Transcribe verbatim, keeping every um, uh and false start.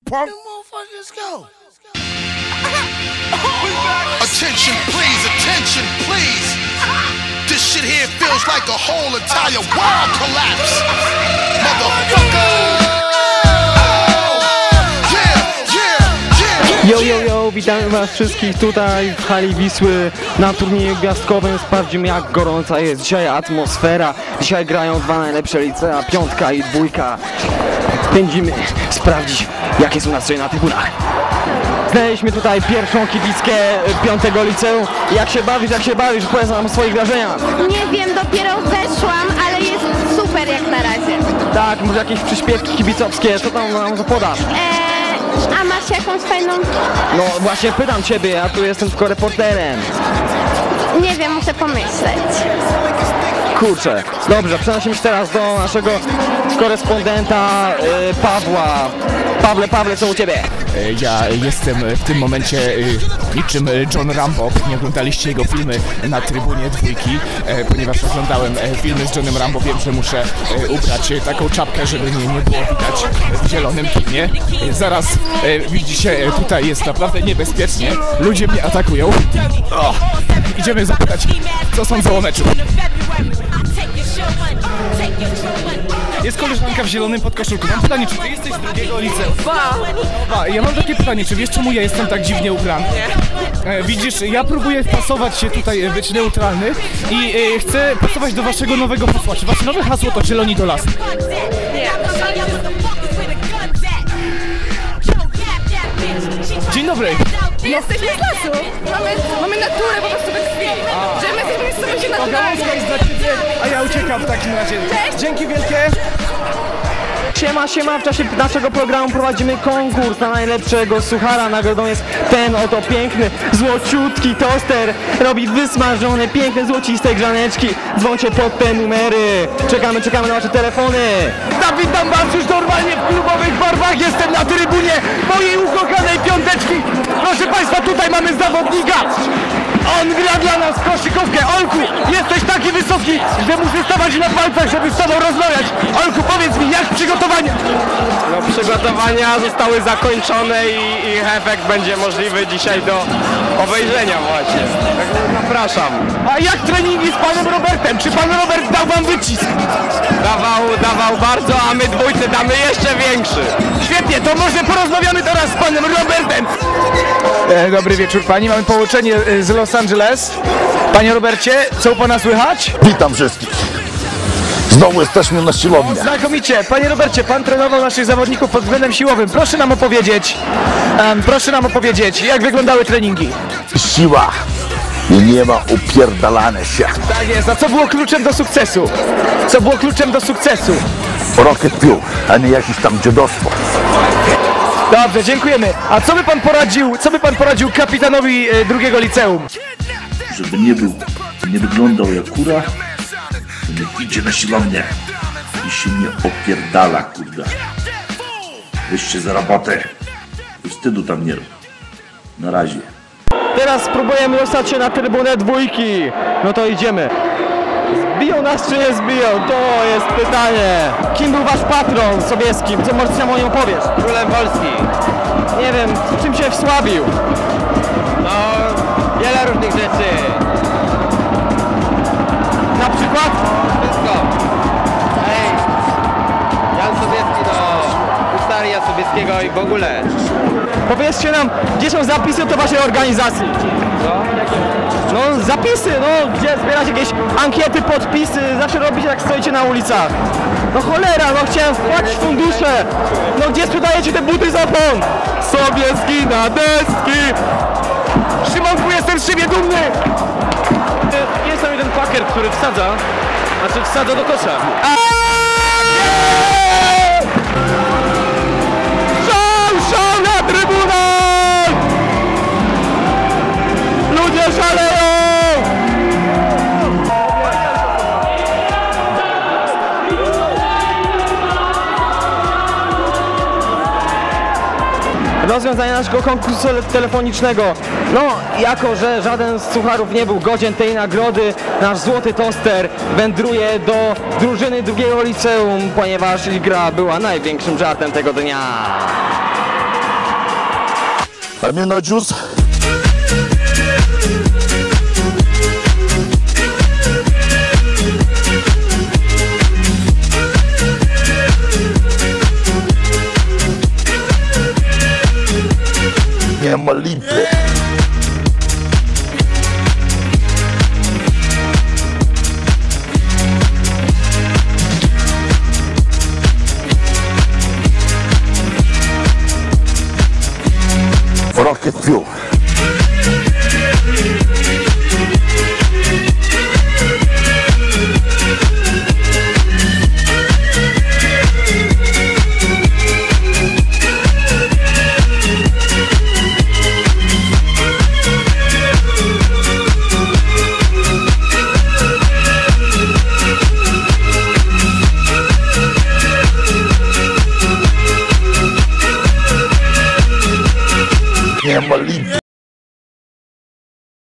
punk. Motherfuckers go. Attention, please, attention, please. This shit here feels like the whole entire world collapse. Motherfucker. Yo, yo, yo, witam was wszystkich tutaj w hali Wisły na turnieju gwiazdkowym. Sprawdzimy, jak gorąca jest dzisiaj atmosfera. Dzisiaj grają dwa najlepsze licea, piątka i dwójka. Pędzimy sprawdzić, jakie są nastroje na trybunach. Znaleźliśmy tutaj pierwszą kibickę piątego liceum. Jak się bawisz, jak się bawisz? Powiedz nam o swoich wrażeniach. Nie wiem, dopiero weszłam, ale jest super jak na razie. Tak, może jakieś przyśpiewki kibicowskie, co tam nam podasz? Eee, a masz jakąś fajną... No właśnie pytam ciebie, ja tu jestem tylko reporterem. Nie wiem, muszę pomyśleć. Kurczę, dobrze, przenosimy się teraz do naszego korespondenta yy, Pawła. Pawle, Pawle, co u ciebie? Ja jestem w tym momencie niczym John Rambo. Nie oglądaliście jego filmy na trybunie dwójki, ponieważ oglądałem filmy z Johnem Rambo, wiem, że muszę ubrać taką czapkę, żeby mnie nie było widać w zielonym kinie. Zaraz widzicie, tutaj jest naprawdę niebezpiecznie. Ludzie mnie atakują. O, idziemy zapytać, co sądzą o meczu. Jest koleżanka w zielonym podkoszulku. Mam pytanie, czy ty jesteś z drugiego liceum? Ba! Ja mam takie pytanie, czy wiesz, czemu ja jestem tak dziwnie ubrany? E, widzisz, ja próbuję pasować się tutaj, być neutralny i e, chcę pasować do waszego nowego hasła. Czy wasze nowe hasło to zieloni do lasu? Nie. Dzień dobry. Jesteśmy z lasu. Mamy, mamy naturę po prostu we krwi. Że my jesteśmy miejscowości naturalnej. jest dla ciebie, a ja uciekam w takim razie. Cześć. Dzięki wielkie. Siema, siema, w czasie naszego programu prowadzimy konkurs na najlepszego suchara. Nagrodą jest ten oto piękny, złociutki toster. Robi wysmażone, piękne, złociste grzaneczki. Dzwońcie pod te numery. Czekamy, czekamy na wasze telefony. Witam was już normalnie w klubowych barwach. Jestem na trybunie mojej ukochanej piąteczki. Proszę państwa, tutaj mamy zawodnika. On gra dla nas koszykówkę. Olku, jesteś taki wysoki, że muszę stawać na palcach, żeby z tobą rozmawiać. Olku, powiedz mi, jak przygotowania? No, przygotowania zostały zakończone i, i efekt będzie możliwy dzisiaj do obejrzenia właśnie. Tak, zapraszam. A jak treningi z panem Robertem? Czy pan Robert dał wam wycisk? Dawał, dawał bardzo, a my dwójcy damy jeszcze większy. Świetnie, to może porozmawiamy teraz z panem Robertem. E, dobry wieczór pani, mamy połączenie z Los Angeles. Panie Robercie, co u pana słychać? Witam wszystkich. Znowu jesteśmy na siłowni. Znakomicie. Panie Robercie, pan trenował naszych zawodników pod względem siłowym. Proszę nam opowiedzieć, um, proszę nam opowiedzieć, jak wyglądały treningi. Siła i nie ma upierdalania się. Tak jest. A co było kluczem do sukcesu? Co było kluczem do sukcesu? Rocket pił, a nie jakieś tam dziadostwo. Dobrze, dziękujemy. A co by pan poradził, co by pan poradził kapitanowi e, drugiego liceum? Żeby nie był, nie wyglądał jak kura, to niech idzie na siłownię i się nie opierdala, kurde. Weźcie za robotę i wstydu tam nie rób. Na razie. Teraz spróbujemy dostać się na trybunę dwójki. No to idziemy. Zbiją nas czy nie zbiją? To jest pytanie. Kim był wasz patron Sobieski? Co możecie nam o nim opowiesz? Królem Polski. Nie wiem, w czym się wsławił? No, wiele różnych rzeczy. Na przykład? Wszystko. Ej, Jan Sobieski do Husaria Sobieskiego i w ogóle. Powiedzcie nam, gdzie są zapisy do waszej organizacji? Co? No zapisy, no gdzie zbierać jakieś ankiety, podpisy, zawsze robicie jak stoicie na ulicach. No cholera, no chciałem wpłacić fundusze. No gdzie sprzedajecie te buty z opon? Sobieski na deski. Szymonku, jestem z siebie dumny. Jest tam jeden paker, który wsadza, znaczy wsadza do kosza. Szał, szał na trybunach! Ludzie szaleją! Rozwiązanie naszego konkursu telefonicznego. No, jako że żaden z sucharów nie był godzien tej nagrody, nasz złoty toster wędruje do drużyny drugiego liceum, ponieważ ich gra była największym żartem tego dnia. A mnie na dżus? Nie ma lipy. Rocket Fuel. Nie ma lipy.